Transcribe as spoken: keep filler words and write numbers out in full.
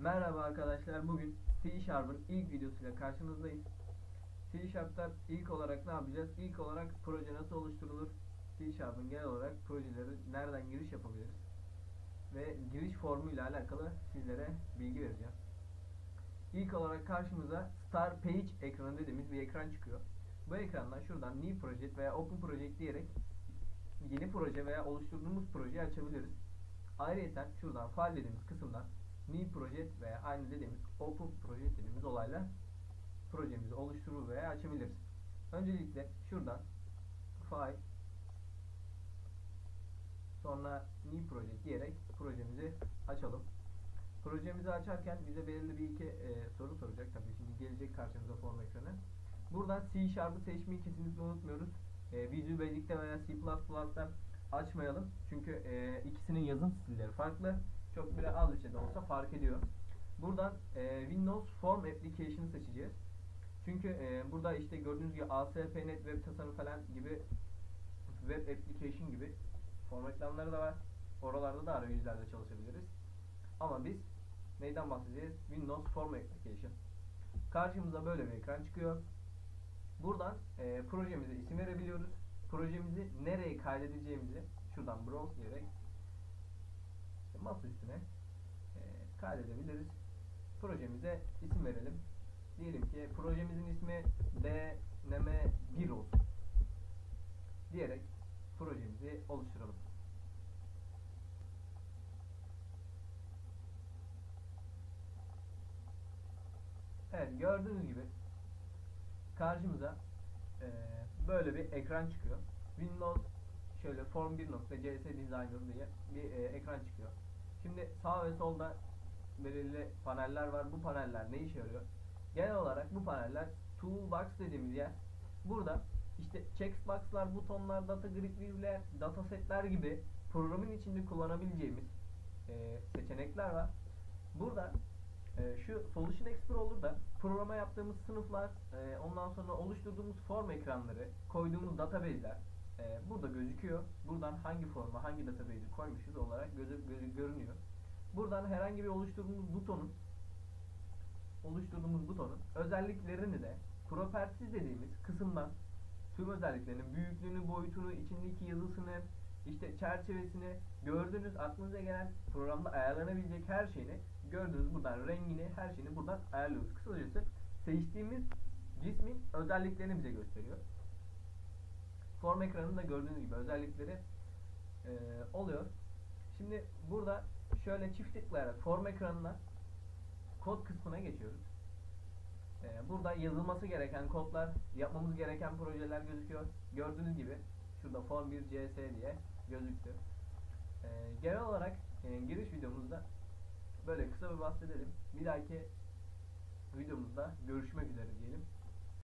Merhaba arkadaşlar, bugün C Sharp'ın ilk videosuyla karşınızdayım. C Sharp'ta ilk olarak ne yapacağız? İlk olarak proje nasıl oluşturulur? C Sharp'ın genel olarak projeleri nereden giriş yapabiliriz? Ve giriş formu ile alakalı sizlere bilgi vereceğim. İlk olarak karşımıza Start Page ekranı dediğimiz bir ekran çıkıyor. Bu ekrandan şuradan New Project veya Open Project diyerek yeni proje veya oluşturduğumuz projeyi açabiliriz. Ayrıca şuradan File dediğimiz kısımdan New Project veya aynı dediğimiz Open Project dediğimiz olayla projemizi oluşturur veya açabiliriz. Öncelikle şuradan File, sonra New Project diyerek projemizi açalım. Projemizi açarken bize belirli bir iki e, soru soracak. Tabii şimdi gelecek karşımıza form ekranı. Buradan C Sharp'ı seçmeyi kesinlikle unutmuyoruz. E, Visual Basic'te veya C plus plus'ta açmayalım. Çünkü e, ikisinin yazım stilleri farklı. Çok bile az bir şey de olsa fark ediyor. Buradan e, Windows Form Application'ı seçeceğiz. Çünkü e, burada işte gördüğünüz gibi A S P nokta net web tasarım falan gibi web application gibi form ekranları da var. Oralarda da arayüzlerde çalışabiliriz. Ama biz neyden bahsedeceğiz? Windows Form Application. Karşımıza böyle bir ekran çıkıyor. Buradan e, projemize isim verebiliyoruz. Projemizi nereye kaydedeceğimizi şuradan browse diyerek işte masa üstüne e, kaydedebiliriz. Projemize isim verelim. Diyelim ki projemizin ismi deneme bir olsun diyerek projemizi oluşturalım. Evet, gördüğünüz gibi karşımıza e, böyle bir ekran çıkıyor. Windows şöyle form bir nokta c s designer diye bir e, ekran çıkıyor. Şimdi sağ ve solda belirli paneller var. Bu paneller ne işe yarıyor? Genel olarak bu paneller toolbox dediğimiz yer. Burada işte checkbox'lar, butonlar, data grid view'ler, datasetler gibi programın içinde kullanabileceğimiz e, seçenekler var. Burada e, şu Solution Explorer'da programa yaptığımız sınıflar, e, ondan sonra oluşturduğumuz form ekranları, koyduğumuz database'ler e, burada gözüküyor. Buradan hangi forma, hangi database'i koymuşuz olarak gözü, gözü görünüyor. Buradan herhangi bir oluşturduğumuz butonun oluşturduğumuz butonun özelliklerini de properties dediğimiz kısımdan tüm özelliklerinin büyüklüğünü, boyutunu, içindeki yazısını, işte çerçevesini, gördüğünüz aklınıza gelen programda ayarlanabilecek her şeyini gördüğünüz buradan rengini, her şeyini buradan ayarlıyoruz. Kısacası seçtiğimiz cismin özelliklerini bize gösteriyor. Form ekranında gördüğünüz gibi özellikleri e, oluyor. Şimdi burada şöyle çift tıklayarak form ekranına kod kısmına geçiyoruz. Ee, burada yazılması gereken kodlar, yapmamız gereken projeler gözüküyor. Gördüğünüz gibi şurada form bir C S diye gözüktü. Ee, genel olarak e, giriş videomuzda böyle kısa bir bahsedelim. Bir dahaki videomuzda görüşmek üzere diyelim.